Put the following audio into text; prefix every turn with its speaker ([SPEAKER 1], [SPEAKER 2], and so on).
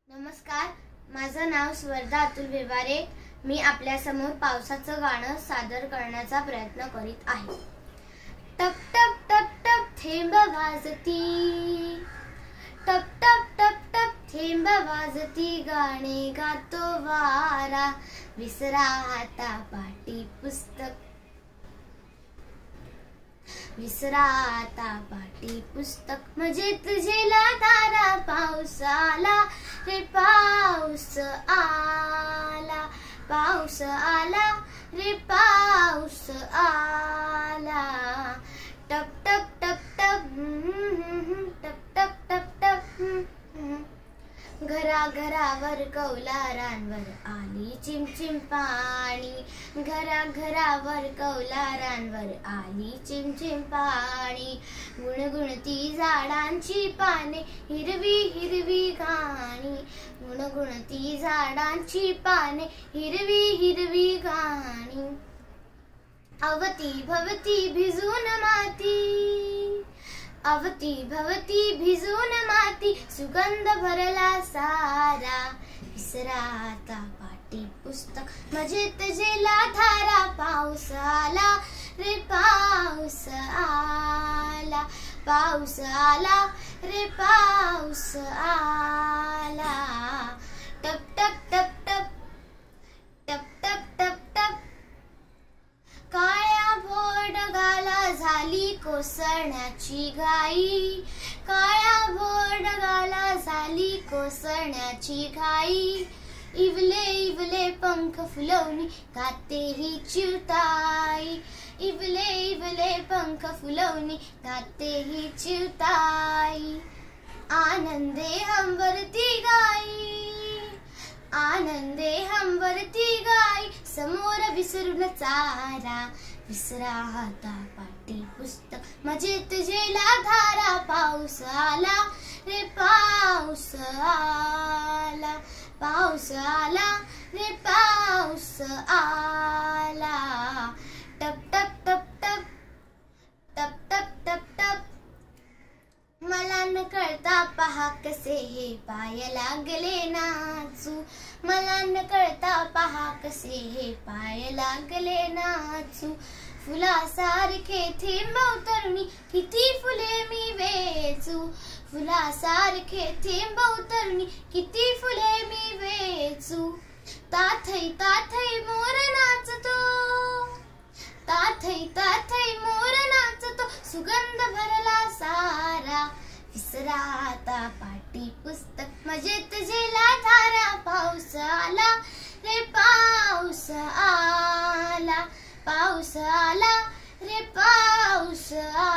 [SPEAKER 1] नमस्कार, माझं नाव स्वर्धा अतुल व्यवहारे। मी आपल्या समोर पावसाचं गाणं सादर करण्याचा प्रयत्न करीत आहे। टप टप टप टप थेंब वाजती, टप टप टप टप थेंब वाजती, गाणे गातो वारा, विसरा आता पाटी पुस्तक, विसरा आता पाटी पुस्तक, मजेत झेला तारा, पाऊस आला रे पाऊस आला, पाऊस आला रे पाऊस आला, टप टप टप टप टप टप टप टप, घरा घरावर कौलारांवर आली चिमचिम पाणी, घरा घरावर कौलारांवर आली चिमचिम पाणी, गुणगुणती झाडांची पाने, हिरवी हिरवी गाणी, गुणगुणती झाडांची पाने, हिरवी हिरवी गाणी, अवती भवती भिजून माती, अवती भवती भिजून माती, सुगंध भरला सारा, विसरा आता पाटी पुस्तक, मजेत झेला धारा, पाऊस आला रे पाऊस आला, पाऊस आला रे पाऊस आला, टप टप टप टप टप टप टप टप, काळ्या भोरडगाला झाली कोसळण्याची घाई, काळ्या भोरडगाला झाली कोसळण्याची घाई, इवले इवले पंख फुलवणी गाते ही चिवताई, इवले इवले पंख फुलवणी गाते ही चिवताई, आनंदे हंबरती गाई, आनंदे हंबरती गाई, समोर विसरून चारा, विसरा आता पाटी पुस्तक, मजेत झेला धारा, पाऊस आला रे पाऊस आला, पाऊस आला रे पाऊस आला, टप टप टप टप टप टप टप टप, मला न कळता पहा कसे हे पाय लागले नाचू, मला न कळता पहा कसे हे पाय लागले नाचू, फुलासारखे थेंब उतरणी किती फुले मी वेचू, फुलासारखे थेंब उतरणी किती फुले मी वेचू, ताथई ताथई मोर नाचतो, ताथई ताथई मोर नाचतो, सुगंध भरला सारा, विसरा आता पाटी पुस्तक, मजेत झेला धारा, पाऊस आला रे पाऊस आला, पाऊस आला रे पाऊस आला.